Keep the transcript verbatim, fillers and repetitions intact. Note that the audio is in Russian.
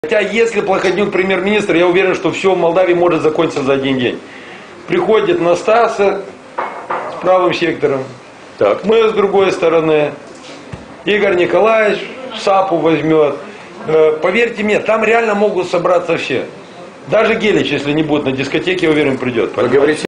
Хотя, если Плохотнюк премьер-министр, я уверен, что все в Молдавии может закончиться за один день. Приходит Настаса с правым сектором, Так. мы с другой стороны, Игорь Николаевич САПу возьмет. Поверьте мне, там реально могут собраться все. Даже Гелич, если не будет на дискотеке, я уверен, придет. Вы говорите,